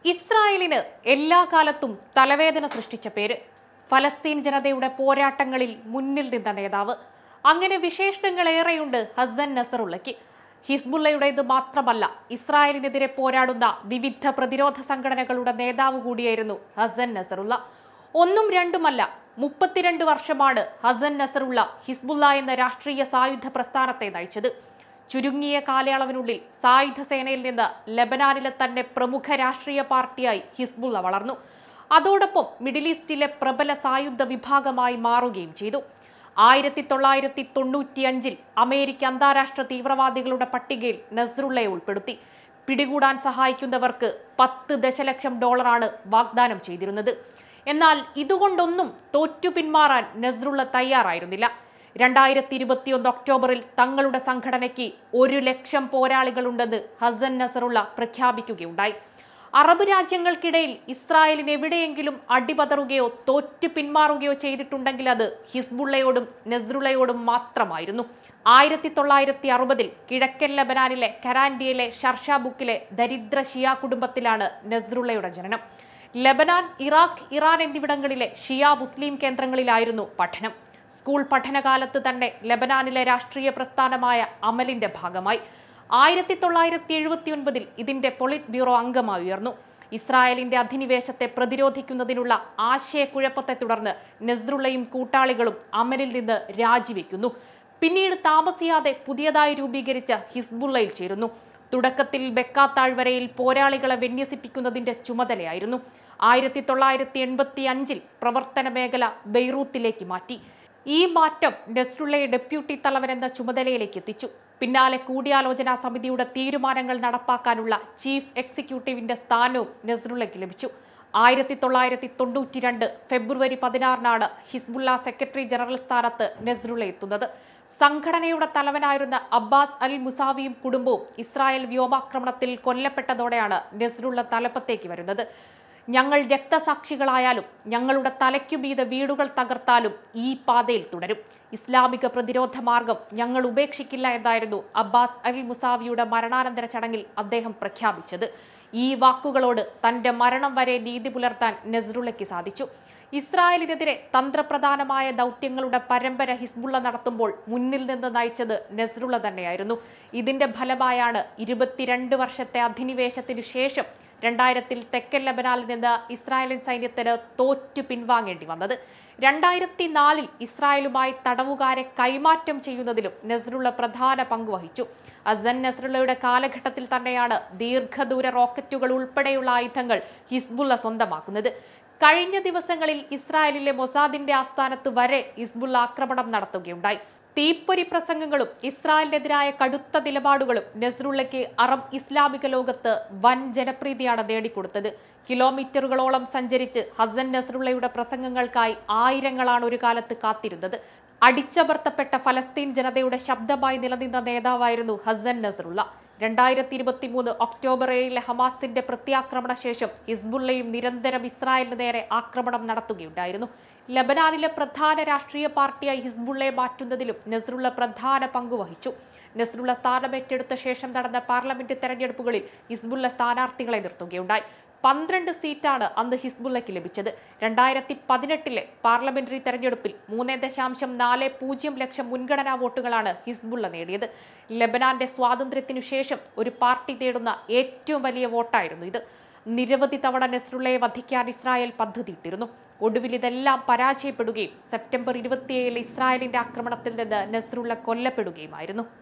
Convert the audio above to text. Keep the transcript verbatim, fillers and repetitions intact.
ഇസ്രായേലിന് എല്ലാ കാലത്തും തലവേദന സൃഷ്ടിച്ച പേര്. ഫലസ്തീൻ ജനതയുടെ പോരാട്ടങ്ങളിൽ മുന്നിൽ നിന്ന നേതാവ്. അങ്ങനെ വിശേഷണങ്ങളേറെയുണ്ട് ഹസൻ നസറുള്ളയ്ക്ക്. ഹിസ്ബുള്ളയുടേത് മാത്രമല്ല, ഇസ്രായേലിനെതിരെ പോരാടുന്ന വിവിധ പ്രതിരോധ സംഘടനകളുടെ നേതാവ് കൂടിയായിരുന്നു ഹസൻ നസറുള്ള. ഒന്നും രണ്ടുമല്ല, മുപ്പത്തിരണ്ട് വർഷമാണ് ഹസൻ നസറുള്ള ഹിസ്ബുള്ള എന്ന രാഷ്ട്രീയ സായുധ പ്രസ്ഥാനത്തെ നയിച്ചത്. ചുരുങ്ങിയ കാലയളവിനുള്ളിൽ സായുധ സേനയിൽ നിന്ന് ലെബനാനിലെ തന്നെ പ്രമുഖ രാഷ്ട്രീയ പാർട്ടിയായി ഹിസ്ബുള്ള വളർന്നു. അതോടൊപ്പം മിഡിൽ ഈസ്റ്റിലെ പ്രബല സായുധ വിഭാഗമായി മാറുകയും ചെയ്തു. ആയിരത്തി തൊള്ളായിരത്തി തൊണ്ണൂറ്റി അഞ്ചിൽ അമേരിക്ക അന്താരാഷ്ട്ര തീവ്രവാദികളുടെ പട്ടികയിൽ നസ്രുള്ളയെ ഉൾപ്പെടുത്തി. പിടികൂടാൻ സഹായിക്കുന്നവർക്ക് പത്ത് ദശലക്ഷം ഡോളറാണ് വാഗ്ദാനം ചെയ്തിരുന്നത്. എന്നാൽ ഇതുകൊണ്ടൊന്നും തോറ്റു പിന്മാറാൻ നസ്രുള്ള തയ്യാറായിരുന്നില്ല. രണ്ടായിരത്തി ഇരുപത്തിയൊന്ന് ഒക്ടോബറിൽ തങ്ങളുടെ സംഘടനയ്ക്ക് ഒരു ലക്ഷം പോരാളികളുണ്ടെന്ന് ഹസൻ നസറുള്ള പ്രഖ്യാപിക്കുകയുണ്ടായി. അറബ് രാജ്യങ്ങൾക്കിടയിൽ ഇസ്രായേലിന് എവിടെയെങ്കിലും അടിപതറുകയോ തോറ്റു പിന്മാറുകയോ ചെയ്തിട്ടുണ്ടെങ്കിൽ അത് ഹിസ്ബുള്ളയോടും നസ്രുള്ളയോടും മാത്രമായിരുന്നു. ആയിരത്തി തൊള്ളായിരത്തി അറുപതിൽ കിഴക്കൻ ലബനാനിലെ കരാൻഡിയയിലെ ഷർഷാബുക്കിലെ ദരിദ്ര ഷിയ കുടുംബത്തിലാണ് നസ്രുള്ളയുടെ ജനനം. ലബനാൻ, ഇറാഖ്, ഇറാൻ എന്നിവിടങ്ങളിലെ ഷിയ മുസ്ലിം കേന്ദ്രങ്ങളിലായിരുന്നു പഠനം. സ്കൂൾ പഠനകാലത്ത് തന്നെ ലബനാനിലെ രാഷ്ട്രീയ പ്രസ്ഥാനമായ അമലിന്റെ ഭാഗമായി. ആയിരത്തി തൊള്ളായിരത്തി എഴുപത്തി ഒൻപതിൽ ഇതിന്റെ പൊളിറ്റ് ബ്യൂറോ അംഗമായി ഉയർന്നു. ഇസ്രായേലിന്റെ അധിനിവേശത്തെ പ്രതിരോധിക്കുന്നതിനുള്ള ആശയക്കുഴപ്പത്തെ തുടർന്ന് നസ്രുള്ളയും കൂട്ടാളികളും അമലിൽ നിന്ന് രാജിവെക്കുന്നു. പിന്നീട് താമസിയാതെ പുതിയതായി രൂപീകരിച്ച ഹിസ്ബുള്ളയിൽ ചേരുന്നു. തുടക്കത്തിൽ ബെക്ക താഴ്വരയിൽ പോരാളികളെ വിന്യസിപ്പിക്കുന്നതിന്റെ ചുമതലയായിരുന്നു. ആയിരത്തി തൊള്ളായിരത്തി എൺപത്തി അഞ്ചിൽ പ്രവർത്തന മേഖല ബെയ്റൂത്തിലേക്ക് മാറ്റി. ഈ മാറ്റം നസ്രുള്ളയെ ഡെപ്യൂട്ടി തലവൻ എന്ന ചുമതലയിലേക്ക് എത്തിച്ചു. പിന്നാലെ കൂടിയാലോചനാ സമിതിയുടെ തീരുമാനങ്ങൾ നടപ്പാക്കാനുള്ള ചീഫ് എക്സിക്യൂട്ടീവിന്റെ സ്ഥാനവും നസ്രുള്ളയ്ക്ക് ലഭിച്ചു. ആയിരത്തി തൊള്ളായിരത്തി തൊണ്ണൂറ്റി രണ്ട് ഫെബ്രുവരി പതിനാറിനാണ് ഹിസ്ബുള്ള സെക്രട്ടറി ജനറൽ സ്ഥാനത്ത് നസ്രുള്ള എത്തുന്നത്. സംഘടനയുടെ തലവനായിരുന്ന അബ്ബാസ് അൽ മുസാവിയും കുടുംബവും ഇസ്രായേൽ വ്യോമാക്രമണത്തിൽ കൊല്ലപ്പെട്ടതോടെയാണ് നസ്രുള്ള തലപ്പത്തേക്ക് വരുന്നത്. ഞങ്ങൾ രക്തസാക്ഷികളായാലും ഞങ്ങളുടെ തലയ്ക്കുമീതെ വീടുകൾ തകർത്താലും ഈ പാതയിൽ തുടരും. ഇസ്ലാമിക പ്രതിരോധ മാർഗം ഞങ്ങൾ ഉപേക്ഷിക്കില്ല എന്നായിരുന്നു അബ്ബാസ് അൽ മുസാവിയുടെ മരണാനന്തര ചടങ്ങിൽ അദ്ദേഹം പ്രഖ്യാപിച്ചത്. ഈ വാക്കുകളോട് തന്റെ മരണം വരെ നീതി പുലർത്താൻ നസ്രുള്ളയ്ക്ക് സാധിച്ചു. ഇസ്രായേലിനെതിരെ തന്ത്രപ്രധാനമായ ദൗത്യങ്ങളുടെ പരമ്പര ഹിസ്ബുള്ള നടത്തുമ്പോൾ മുന്നിൽ നിന്ന് നയിച്ചത് നസ്രുള്ള തന്നെയായിരുന്നു. ഇതിന്റെ ഫലമായാണ് ഇരുപത്തിരണ്ട് വർഷത്തെ അധിനിവേശത്തിനു ശേഷം രണ്ടായിരത്തിൽ തെക്കൻ ലബനാനിൽ നിന്ന് ഇസ്രായേലിൻ സൈന്യത്തിന് തോറ്റു പിൻവാങ്ങേണ്ടി വന്നത്. രണ്ടായിരത്തി നാലിൽ ഇസ്രായേലുമായി തടവുകാരെ കൈമാറ്റം ചെയ്യുന്നതിലും നസ്രുള്ള പ്രധാന പങ്കുവഹിച്ചു. ഹസൻ നസ്രുള്ളയുടെ കാലഘട്ടത്തിൽ തന്നെയാണ് ദീർഘദൂര റോക്കറ്റുകൾ ഉൾപ്പെടെയുള്ള ആയുധങ്ങൾ ഹിസ്ബുള്ള സ്വന്തമാക്കുന്നത്. കഴിഞ്ഞ ദിവസങ്ങളിൽ ഇസ്രായേലിലെ മൊസാദിന്റെ ആസ്ഥാനത്ത് വരെ ഹിസ്ബുള്ള ആക്രമണം നടത്തുകയുണ്ടായി. തീപ്പൊരി പ്രസംഗങ്ങളും ഇസ്രായേലിനെതിരായ കടുത്ത നിലപാടുകളും നസ്രുള്ളയ്ക്ക് അറബ് ഇസ്ലാമിക ലോകത്ത് വൻ ജനപ്രീതിയാണ് നേടിക്കൊടുത്തത്. കിലോമീറ്ററുകളോളം സഞ്ചരിച്ച് ഹസൻ നസ്രുള്ളയുടെ പ്രസംഗങ്ങൾക്കായി ആയിരങ്ങളാണ് ഒരു കാലത്ത് കാത്തിരുന്നത്. അടിച്ചമർത്തപ്പെട്ട ഫലസ്തീൻ ജനതയുടെ ശബ്ദമായി നിലനിന്ന നേതാവായിരുന്നു ഹസൻ നസ്രുള്ള. രണ്ടായിരത്തി ഇരുപത്തി മൂന്ന് ഒക്ടോബർ ഏഴിലെ ഹമാസിന്റെ പ്രത്യാക്രമണ ശേഷം ഹിസ്ബുള്ളയും നിരന്തരം ഇസ്രായേലിന് നേരെ ആക്രമണം നടത്തുകയുണ്ടായിരുന്നു. ലബനാനിലെ പ്രധാന രാഷ്ട്രീയ പാർട്ടിയായി ഹിസ്ബുള്ളയെ മാറ്റുന്നതിലും നസ്രുള്ള പ്രധാന പങ്കുവഹിച്ചു. നസ്രുള്ള സ്ഥാനമേറ്റെടുത്ത ശേഷം നടന്ന പാർലമെന്റ് തെരഞ്ഞെടുപ്പുകളിൽ ഹിസ്ബുള്ള സ്ഥാനാർത്ഥികളെ നിർത്തുകയുണ്ടായി. പന്ത്രണ്ട് സീറ്റാണ് അന്ന് ഹിസ്ബുള്ളയ്ക്ക് ലഭിച്ചത്. രണ്ടായിരത്തി പതിനെട്ടിലെ പാർലമെന്ററി തെരഞ്ഞെടുപ്പിൽ മൂന്ന് ദശാംശം നാല് പൂജ്യം ലക്ഷം മുൻഗണനാ വോട്ടുകളാണ് ഹിസ്ബുള്ള നേടിയത്. ലബനാന്റെ സ്വാതന്ത്ര്യത്തിനു ശേഷം ഒരു പാർട്ടി നേടുന്ന ഏറ്റവും വലിയ വോട്ടായിരുന്നു ഇത്. നിരവധി തവണ നസ്രുള്ളയെ വധിക്കാൻ ഇസ്രായേൽ പദ്ധതിയിട്ടിരുന്നു. ഒടുവിൽ ഇതെല്ലാം പരാജയപ്പെടുകയും സെപ്റ്റംബർ ഇരുപത്തിയേഴിൽ ഇസ്രായേലിന്റെ ആക്രമണത്തിൽ നിന്ന് നസ്രുള്ള കൊല്ലപ്പെടുകയുമായിരുന്നു.